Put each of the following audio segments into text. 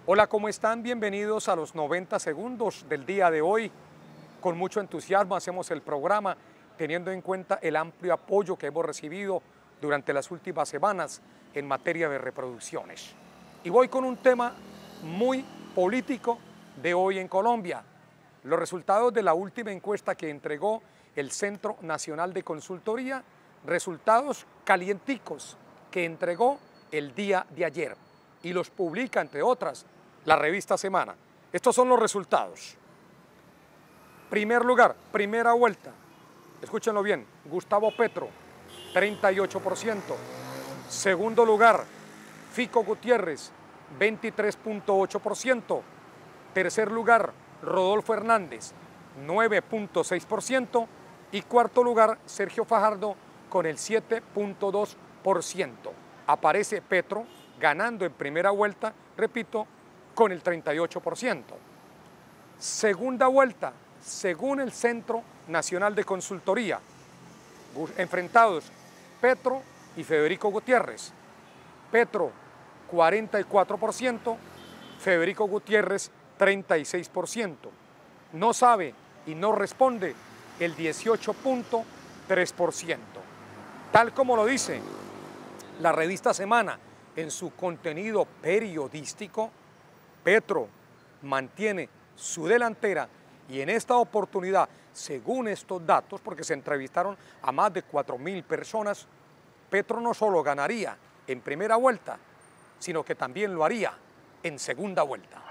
Hola, ¿cómo están? Bienvenidos a los 90 segundos del día de hoy. Con mucho entusiasmo hacemos el programa, teniendo en cuenta el amplio apoyo que hemos recibido durante las últimas semanas en materia de reproducciones. Y voy con un tema muy político de hoy en Colombia. Los resultados de la última encuesta que entregó el Centro Nacional de Consultoría, resultados calienticos que entregó el día de ayer y los publica, entre otras, la revista Semana. Estos son los resultados. Primer lugar, primera vuelta, escúchenlo bien, Gustavo Petro, 38%. Segundo lugar, Fico Gutiérrez, 23.8%. Tercer lugar, Rodolfo Hernández, 9.6%. Y cuarto lugar, Sergio Fajardo, con el 7.2%. Aparece Petro ganando en primera vuelta, repito, con el 38%. Segunda vuelta, según el Centro Nacional de Consultoría, enfrentados Petro y Federico Gutiérrez. Petro, 44%, Federico Gutiérrez, 36%. No sabe y no responde el 18.3%. Tal como lo dice la revista Semana en su contenido periodístico, Petro mantiene su delantera y en esta oportunidad, según estos datos, porque se entrevistaron a más de 4.000 personas, Petro no solo ganaría en primera vuelta, sino que también lo haría en segunda vuelta.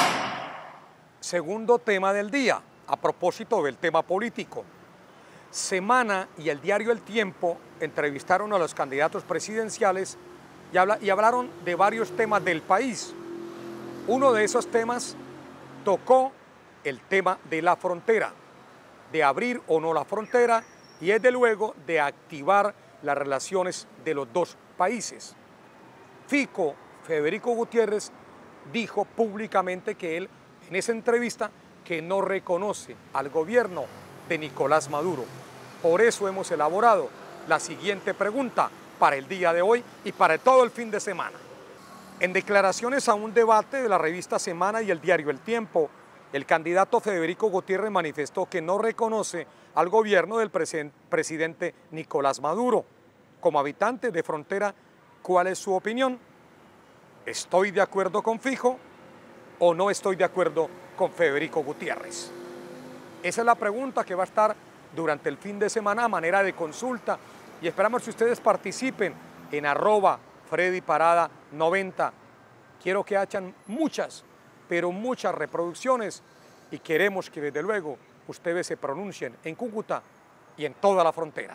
Segundo tema del día, a propósito del tema político. Semana y el diario El Tiempo entrevistaron a los candidatos presidenciales y hablaron de varios temas del país. Uno de esos temas tocó el tema de la frontera, de abrir o no la frontera y desde luego de activar las relaciones de los dos países. Fico, Federico Gutiérrez, dijo públicamente que él, en esa entrevista, que no reconoce al gobierno de Nicolás Maduro. Por eso hemos elaborado la siguiente pregunta para el día de hoy y para todo el fin de semana. En declaraciones a un debate de la revista Semana y el diario El Tiempo, el candidato Federico Gutiérrez manifestó que no reconoce al gobierno del presidente Nicolás Maduro. Como habitante de frontera, ¿cuál es su opinión? ¿Estoy de acuerdo con Fico o no estoy de acuerdo con Federico Gutiérrez? Esa es la pregunta que va a estar durante el fin de semana a manera de consulta y esperamos que ustedes participen en @FreddyParada90. Quiero que hayan muchas, pero muchas reproducciones y queremos que desde luego ustedes se pronuncien en Cúcuta y en toda la frontera.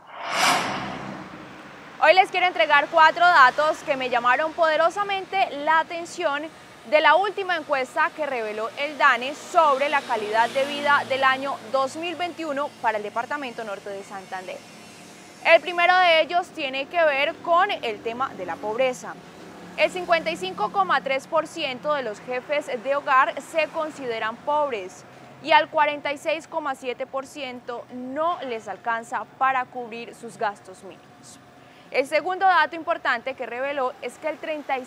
Hoy les quiero entregar 4 datos que me llamaron poderosamente la atención de la última encuesta que reveló el DANE sobre la calidad de vida del año 2021 para el departamento norte de Santander. El primero de ellos tiene que ver con el tema de la pobreza. El 55,3% de los jefes de hogar se consideran pobres y al 46,7% no les alcanza para cubrir sus gastos mínimos. El segundo dato importante que reveló es que el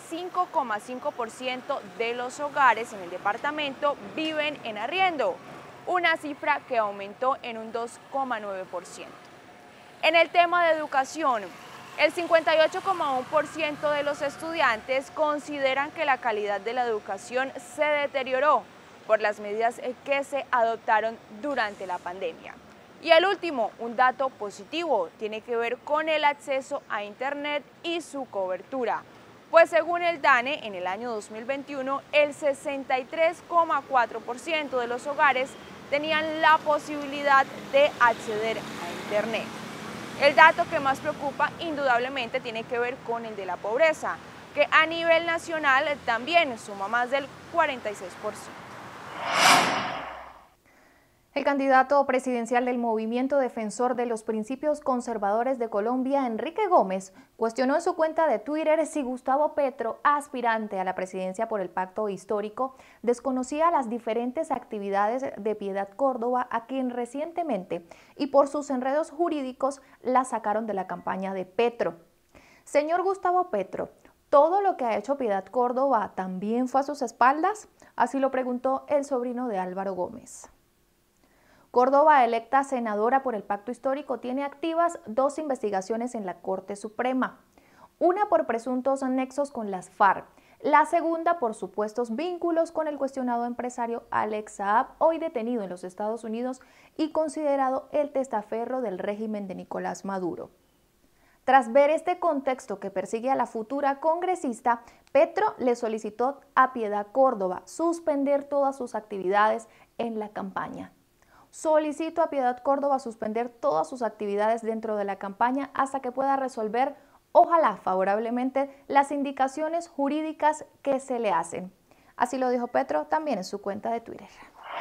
35,5% de los hogares en el departamento viven en arriendo, una cifra que aumentó en un 2,9%. En el tema de educación, el 58,1% de los estudiantes consideran que la calidad de la educación se deterioró por las medidas que se adoptaron durante la pandemia. Y el último, un dato positivo, tiene que ver con el acceso a Internet y su cobertura. Pues según el DANE, en el año 2021, el 63,4% de los hogares tenían la posibilidad de acceder a Internet. El dato que más preocupa, indudablemente, tiene que ver con el de la pobreza, que a nivel nacional también suma más del 46%. El candidato presidencial del Movimiento Defensor de los Principios Conservadores de Colombia, Enrique Gómez, cuestionó en su cuenta de Twitter si Gustavo Petro, aspirante a la presidencia por el Pacto Histórico, desconocía las diferentes actividades de Piedad Córdoba, a quien recientemente, y por sus enredos jurídicos, la sacaron de la campaña de Petro. Señor Gustavo Petro, ¿Todo lo que ha hecho Piedad Córdoba también fue a sus espaldas? Así lo preguntó el sobrino de Álvaro Gómez. Córdoba, electa senadora por el Pacto Histórico, tiene activas 2 investigaciones en la Corte Suprema. Una por presuntos nexos con las FARC, la segunda por supuestos vínculos con el cuestionado empresario Alex Saab, hoy detenido en los Estados Unidos y considerado el testaferro del régimen de Nicolás Maduro. Tras ver este contexto que persigue a la futura congresista, Petro le solicitó a Piedad Córdoba suspender todas sus actividades en la campaña. Solicito a Piedad Córdoba suspender todas sus actividades dentro de la campaña hasta que pueda resolver, ojalá favorablemente, las indicaciones jurídicas que se le hacen. Así lo dijo Petro también en su cuenta de Twitter.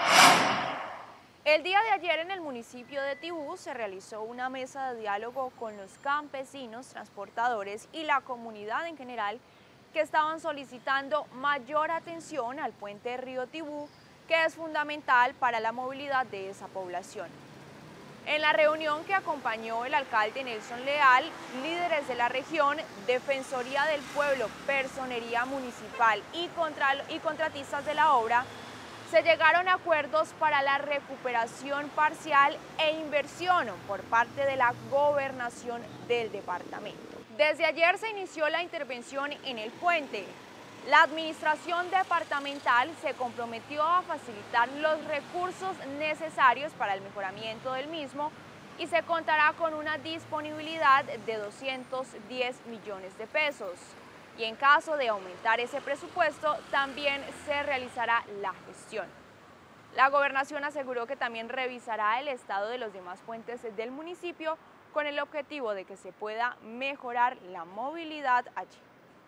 El día de ayer en el municipio de Tibú se realizó una mesa de diálogo con los campesinos, transportadores y la comunidad en general que estaban solicitando mayor atención al puente Río Tibú, que es fundamental para la movilidad de esa población. En la reunión que acompañó el alcalde Nelson Leal, líderes de la región, Defensoría del Pueblo, Personería Municipal y contratistas de la obra, se llegaron a acuerdos para la recuperación parcial e inversión por parte de la gobernación del departamento. Desde ayer se inició la intervención en el puente. La administración departamental se comprometió a facilitar los recursos necesarios para el mejoramiento del mismo y se contará con una disponibilidad de 210 millones de pesos. Y en caso de aumentar ese presupuesto, también se realizará la gestión. La gobernación aseguró que también revisará el estado de los demás puentes del municipio con el objetivo de que se pueda mejorar la movilidad allí.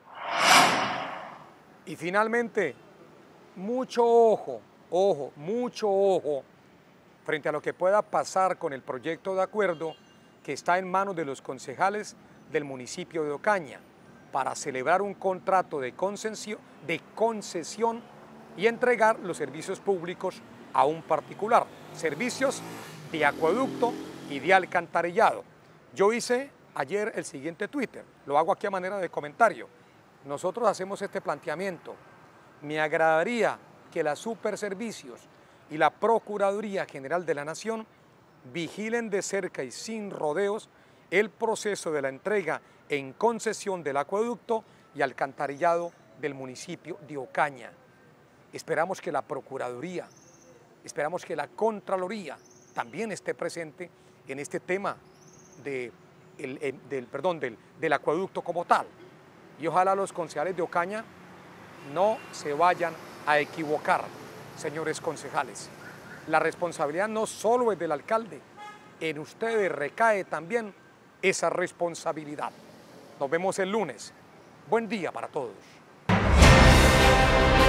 Y finalmente, mucho ojo, mucho ojo frente a lo que pueda pasar con el proyecto de acuerdo que está en manos de los concejales del municipio de Ocaña para celebrar un contrato de concesión y entregar los servicios públicos a un particular, servicios de acueducto y de alcantarillado. Yo hice ayer el siguiente Twitter, lo hago aquí a manera de comentario. Nosotros hacemos este planteamiento. Me agradaría que la Superservicios y la Procuraduría General de la Nación vigilen de cerca y sin rodeos el proceso de la entrega en concesión del acueducto y alcantarillado del municipio de Ocaña. Esperamos que la Procuraduría, esperamos que la Contraloría también esté presente en este tema del acueducto como tal. Y ojalá los concejales de Ocaña no se vayan a equivocar, señores concejales. La responsabilidad no solo es del alcalde, en ustedes recae también esa responsabilidad. Nos vemos el lunes. Buen día para todos.